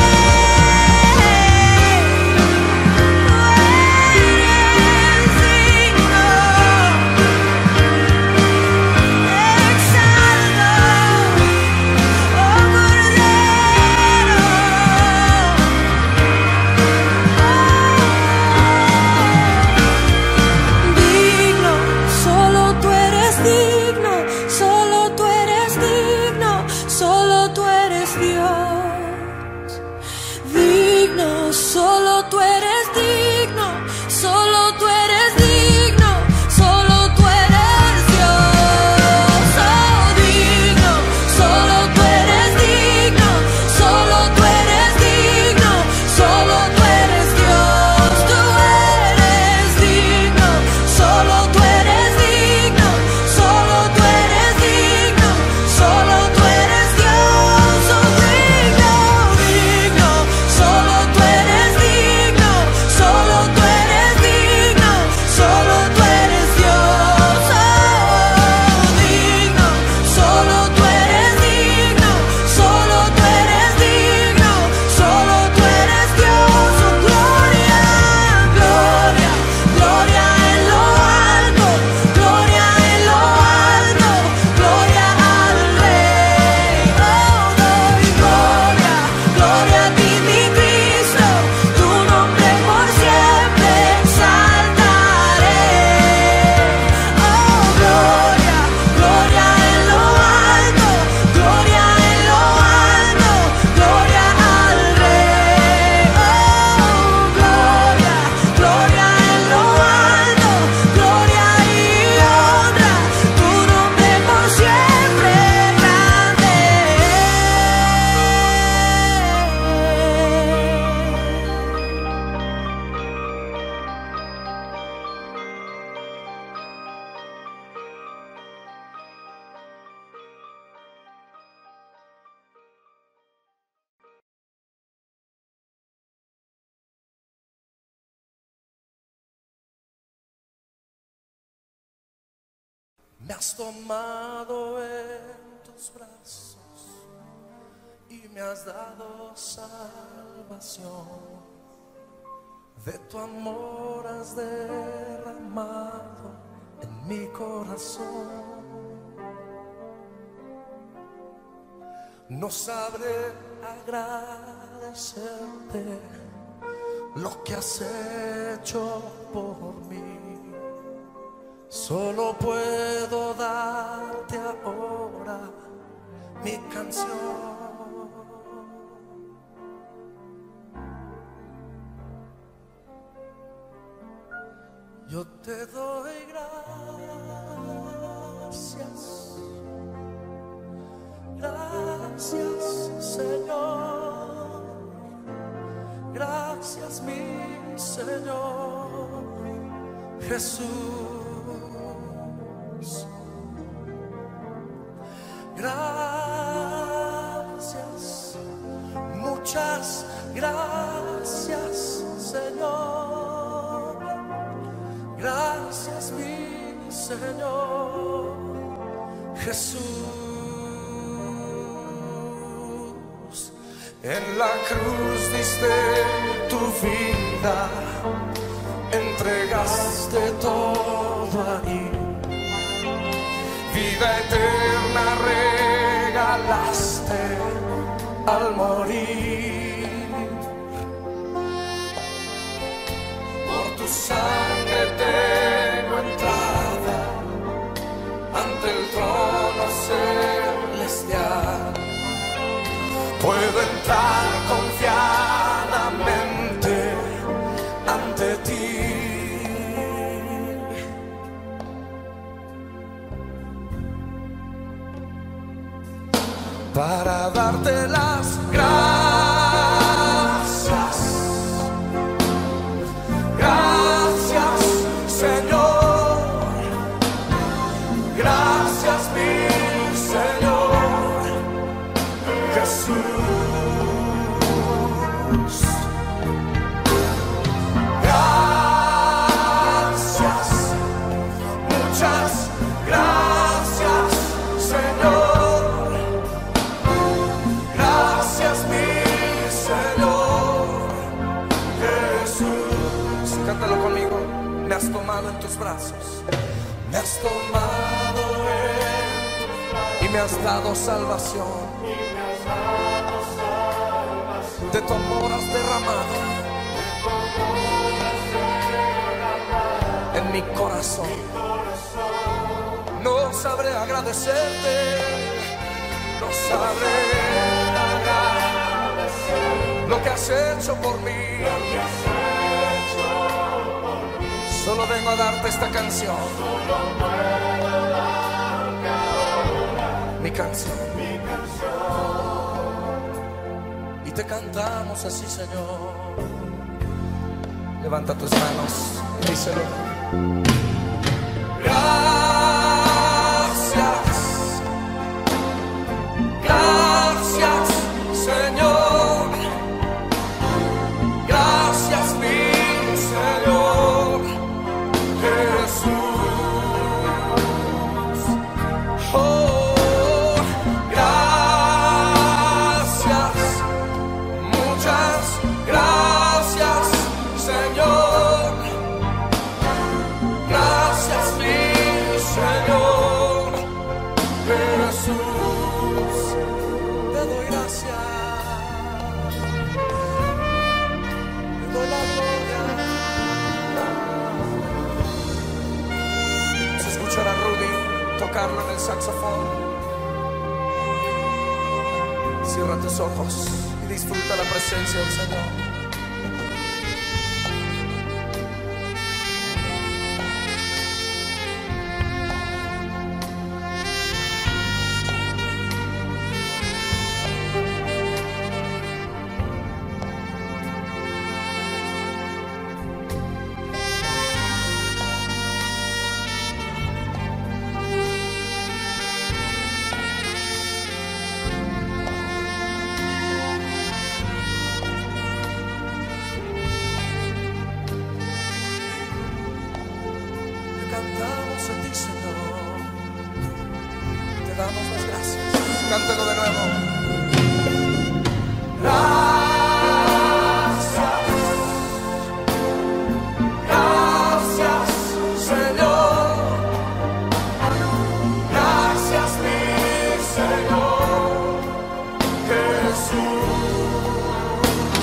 Digno, solo tú eres digno, solo tú eres digno, solo tú eres Dios. Digno, solo tú eres digno, solo tú eres digno, solo tú eres Dios. Oh, digno, solo tú eres digno, solo tú eres digno, solo tú eres Dios. Tú eres digno, solo tú eres digno, solo tú eres digno, solo tú eres Dios. Oh, digno, digno, solo tú eres digno, solo tú eres digno, solo tú eres Dios. Oh, digno, solo tú eres digno, solo tú eres digno, solo tú eres Dios. Oh, gloria, gloria, gloria en lo alto, gloria en lo alto, gloria al Rey. Oh, doy gloria, gloria a ti, mi Cristo, tu nombre por siempre exaltaré. Oh, gloria, gloria en lo alto, gloria en lo alto, gloria al Rey. Oh, gloria, gloria en lo alto, gloria y honra, tu nombre por siempre grande. Me has tomado en tus brazos y me has dado salvación. De tu amor has derramado en mi corazón. No sabré agradecer agradecerte lo que has hecho por mí. Solo puedo darte ahora mi canción. Yo te doy gracias, gracias Señor, gracias mi Señor Jesús, gracias, muchas gracias Señor, gracias mi Señor Jesús. En la cruz diste tu vida, entregaste todo ahí, vida eterna regalaste al morir. Por tu sangre tengo entrada ante el trono celestial. Puedo entrar confiadamente ante ti. Para darte las gracias, gracias Señor, gracias mi Señor Jesús, gracias, muchas gracias Señor, gracias mi Señor Jesús. Cántalo conmigo. Me has tomado en tus brazos, me has tomado en, y me has dado salvación. De tu amor has derramado en mi corazón. No sabré agradecerte, no sabré agradecer lo que has hecho por mí. Solo vengo a darte esta canción, mi canción. Y te cantamos así, Señor. Levanta tus manos y díselo. Gracias, gracias Señor, gracias mi Señor Jesús. Oh, gracias, muchas gracias Señor, gracias mi Señor Jesús. Te doy gracias, te doy la gloria. Vamos a escuchar a Rudy tocarlo en el saxofón. Cierra tus ojos y disfruta la presencia del Señor. Cantamos a ti, Señor. Te damos las gracias. Cántalo de nuevo. Gracias, gracias, Señor. Gracias, mi Señor Jesús.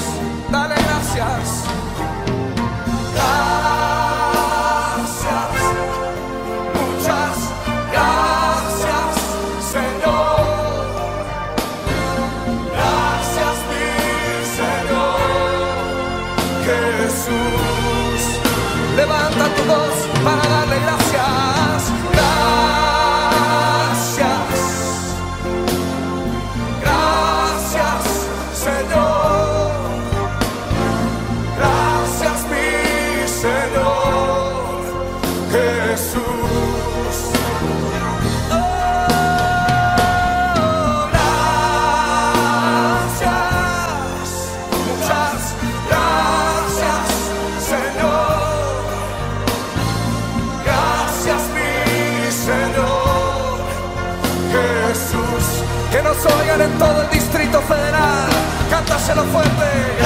nos oigan en todo el Distrito Federal. Cántaselo fuerte.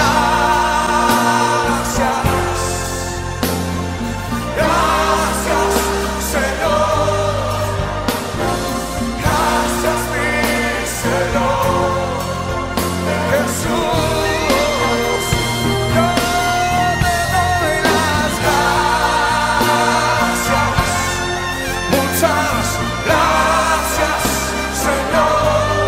Gracias, gracias, Señor. Gracias, mi Señor. Jesús, yo te doy las gracias. Muchas gracias, Señor.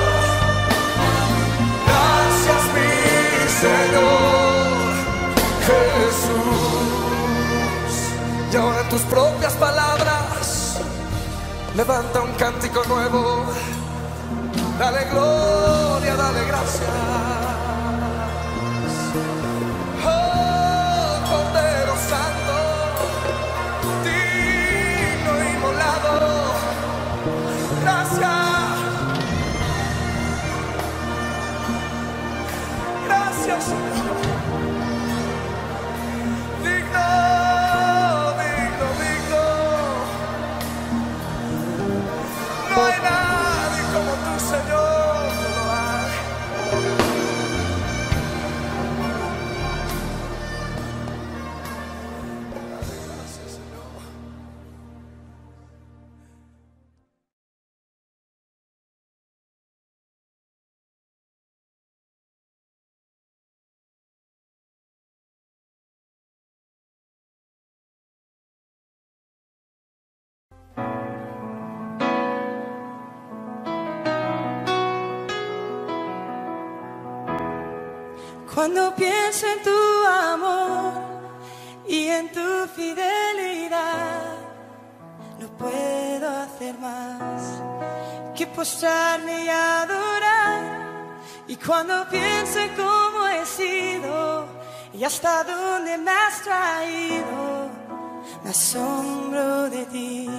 Gracias, mi Señor Jesús. Y ahora en tus propias palabras, levanta un cántico nuevo. Dale gloria, dale gracias. Oh, Cordero Santo, digno inmolado. Gracias. Gracias, Señor. Digno, digno, digno. No hay nadie como tú, Señor. No lo hay. Gracias, Señor. Cuando pienso en tu amor y en tu fidelidad, no puedo hacer más que postrarme y adorar. Y cuando pienso en cómo he sido y hasta dónde me has traído, me asombro de ti.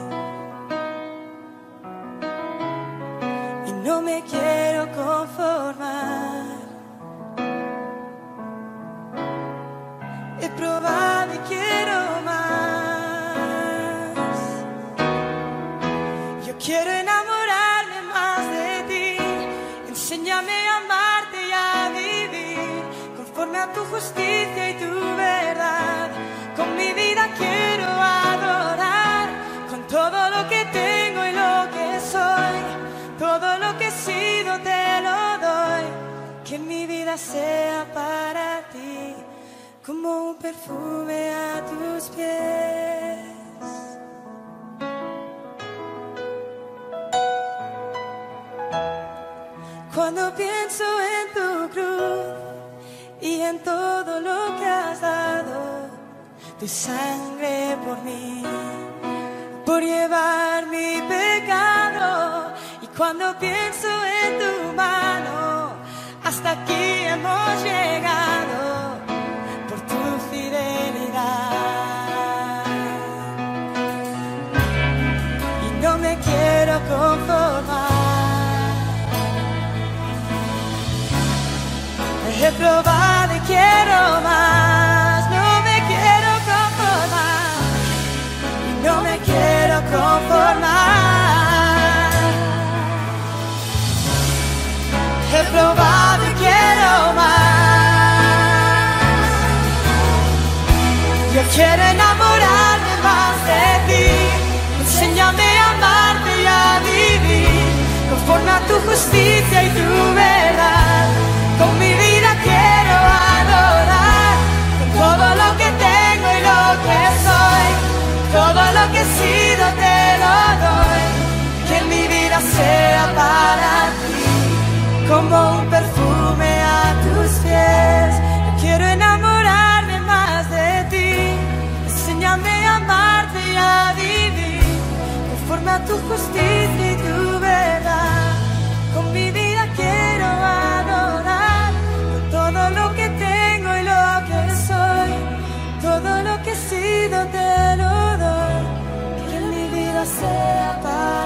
Y no me quiero conformar. He probado y quiero más. Yo quiero enamorarme más de ti. Enséñame a amarte y a vivir conforme a tu justicia y tu verdad. Con mi vida quiero adorar, con todo lo que tengo y lo que soy. Todo lo que he sido te lo doy. Que mi vida sea para ti como un perfume a tus pies. Cuando pienso en tu cruz y en todo lo que has dado, tu sangre por mí, por llevar mi pecado. Y cuando pienso en tu mano, hasta aquí hemos llegado. Y no me quiero conformar. He probado y quiero más. No me quiero conformar. Y no me quiero conformar. He probado y quiero más. Yo quiero enamorarme más de ti. Enséñame a amarte y a vivir conforme a tu justicia y tu verdad. Con mi vida quiero adorar, con todo lo que tengo y lo que soy. Todo lo que he sido te lo doy. Que mi vida sea para ti como un perfume a tus pies. Yo quiero enamorarme más de ti. Enséñame a amarte y a vivir conforme a tu justicia y tu verdad. Con mi vida quiero adorar, con todo lo que tengo y lo que soy. Todo lo que he sido te lo doy. Que mi vida sea para